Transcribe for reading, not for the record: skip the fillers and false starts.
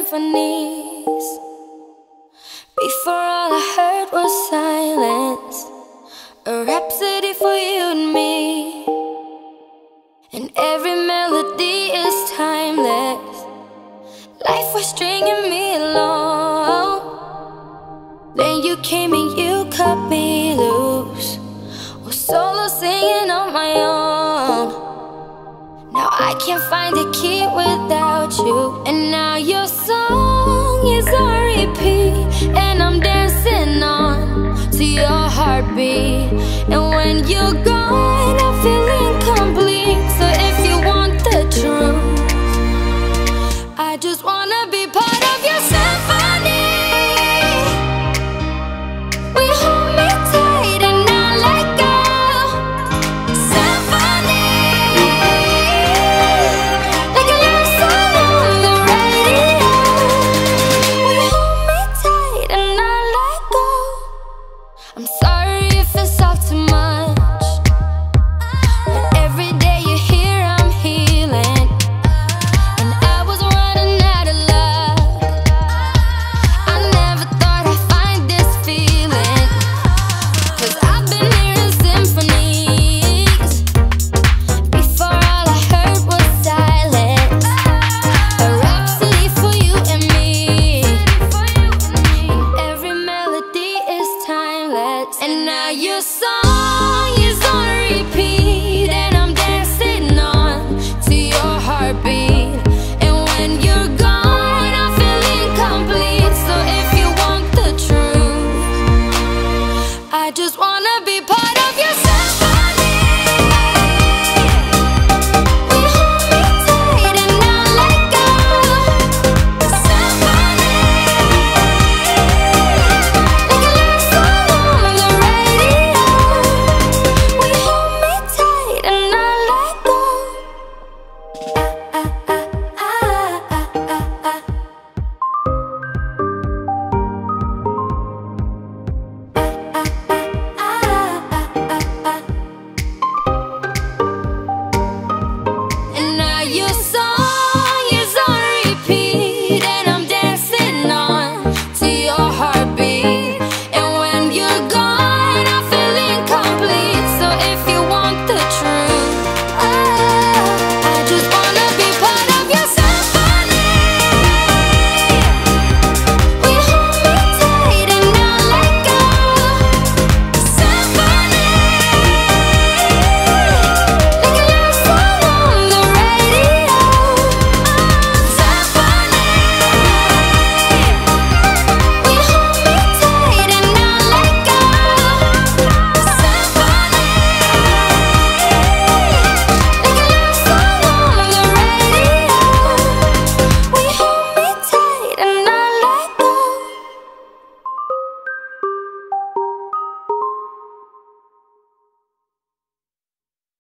symphonies. Before all I heard was silence, a rhapsody for you and me. And every melody is timeless. Life was stringing me along. Then you came and you cut me loose, was solo singing on my own. Now I can't find the key without you. And now your song is on repeat, and I'm dancing on to your heartbeat. And when you're gone, I feel incomplete. So if you want the truth, I just wanna be part of your symphony. We hold me tight and not let go. Symphony, like a love song on the radio. We hold me tight and not let go. I'm sorry if it's all too much, but every day you're here I'm healing. And I was running out of luck. I never thought I'd find this feeling, 'cause I've been hearing symphonies. Before all I heard was silence, a rhapsody for you and me. And every melody is timeless. And now your song is on repeat, and I'm dancing on to your heartbeat. And when you're gone, I feel incomplete. So if you want the truth, I just wanna be part of your